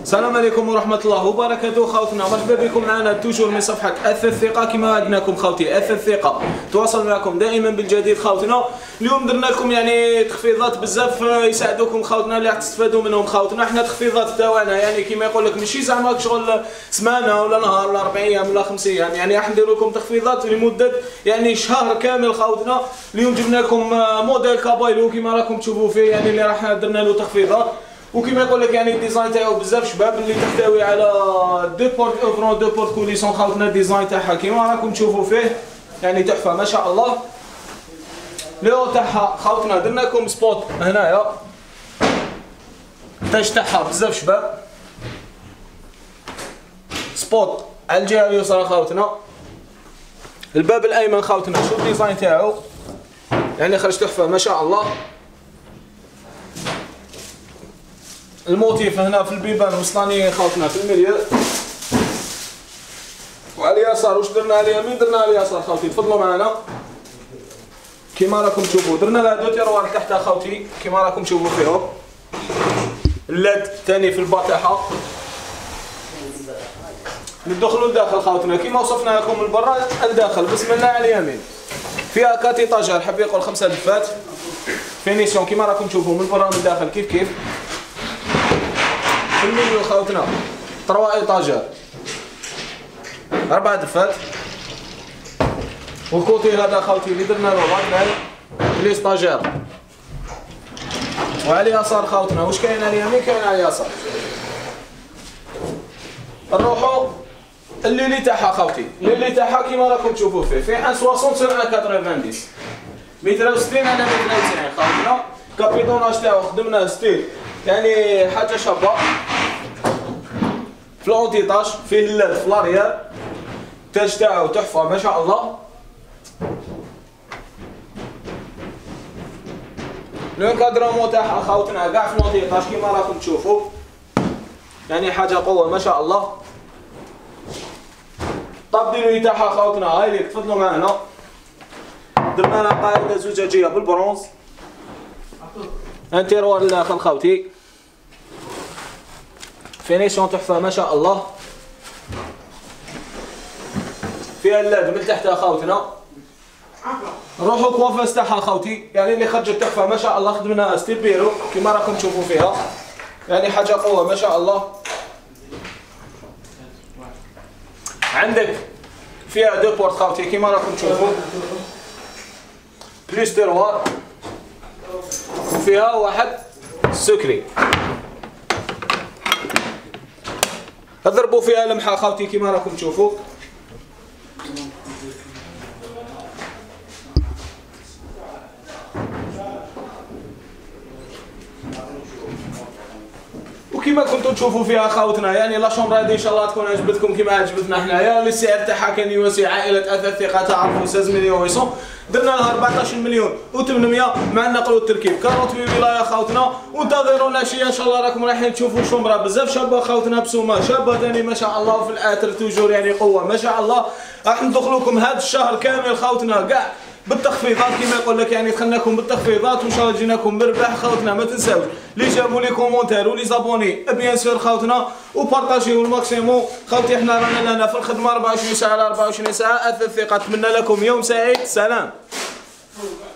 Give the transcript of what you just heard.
السلام عليكم ورحمة الله وبركاته خوتنا، مرحبا بكم معنا توجور من صفحة أث الثقة. كما وعدناكم خوتي أث الثقة تواصل معكم دائما بالجديد خوتنا. اليوم درنا لكم يعني تخفيضات بزاف يساعدوكم خوتنا اللي راح تستفادوا منهم خوتنا. حنا التخفيضات تاعنا يعني كما يقول لك ماشي زعما شغل سمانة ولا نهار ولا 4 أيام ولا 5 أيام، يعني راح نديروا لكم تخفيضات لمدة يعني شهر كامل خوتنا. اليوم جبنا لكم موديل كابايلو كما راكم تشوفوا فيه، يعني اللي راح درنا له تخفيضات. وكما يقول لك يعني الديزاين تاعو بزاف شباب، اللي تحتوي على دو بورت اوفرون دو بورت كوليسون خوتنا. الديزاين تاعها كيما راكم تشوفوا فيه يعني تحفه ما شاء الله. لو تاعها خوتنا درنا لكم سبوت هنايا تاج تاعها بزاف شباب، سبوت على الجهه اليسرى خوتنا. الباب الايمن خوتنا شوف الديزاين تاعو يعني خرج تحفه ما شاء الله. الموتيف هنا في البيبان وصلاني خوتنا في المليون. وعلى اليسار واش درنا على اليمين درنا على اليسار خوتي، تفضلوا معنا كيما راكم تشوفوا. درنا لها دو تيروار تحت خوتي كيما راكم تشوفوا فيهم. اللاد ثاني في البا تاعها. ندخلوا لداخل خوتنا كيما وصفنا لكم من برا لداخل. بسم الله على اليمين فيها كاتيطاجر حاب يقول 5 دفات. فينيسيون كيما راكم تشوفوا من برا من الداخل كيف في الميليو خوتنا 3 ايطاجر 4 دفات. والكوتي هذا خوتي اللي درنا له بانل لي ستاجير. وعلى اليسار خوتنا واش كاين على اليمين كاين على اليسار. نروحوا الليلي تاعها خوتي. الليلي تاعها كيما راكم تشوفوا فيه ان 60 sur 1.90 متر 60 على متر 90 خوتنا. كابيتوناج تاعو خدمناه ستيل يعني حاجه شابه. في الانتيطاج فيه اللاد في لاريير، التاج تاعو تحفه ما شاء الله. لونكادرومون تاعها خوتنا كاع في الانتيطاج كيما راكم تشوفوا يعني حاجه قوه ما شاء الله. الطابدينوي تاعها خوتنا هاي ليك تفضلوا معنا. درنا لها قاعده زجاجيه بالبرونز، انتيروار لداخل خوتي. فينيسيون تحفه ما شاء الله. فيها اللاد من تحت خوتنا. نروحوا كوافاس تاعها خوتي يعني اللي خرجت تحفه ما شاء الله. خدمنا ستيل بيرو كيما راكم تشوفوا فيها يعني حاجه قوه ما شاء الله. عندك فيها دو بورت خوتي كيما راكم تشوفوا بليس تيروار. وفيها واحد سكري اضربوا فيها لمحه خوتي كيما راكم تشوفوا. وكما كنتوا تشوفوا فيها خوتنا يعني لا شومبر هذه ان شاء الله تكون عجبتكم كما عجبتنا حنايا. السعر تاعها كان يواسي عائله اثاث ثقه تعرفوا 16 مليون و100. درنا لها 14 مليون و800 مع النقل والتركيب. كاروت في ولايه خوتنا. وانتظرونا شي ان شاء الله راكم رايحين تشوفوا شومبره بزاف شابه خوتنا بسومه شابه ثاني ما شاء الله. وفي الاتر توجور يعني قوه ما شاء الله. راح ندخلوا لكم هذا الشهر كامل خوتنا كاع بالتخفيضات كما يقول لك يعني دخلناكم بالتخفيضات وان شاء الله جيناكم بربح خوتنا. ما تنساوش لي جابوا لي كومونتير ولي زابوني بيان سور خوتنا وبارطاجيو الماكسيموم خوتي. حنا رانا لنا في الخدمه 24 ساعه على 24 ساعه. اث الثقه. اتمنى لكم يوم سعيد. سلام.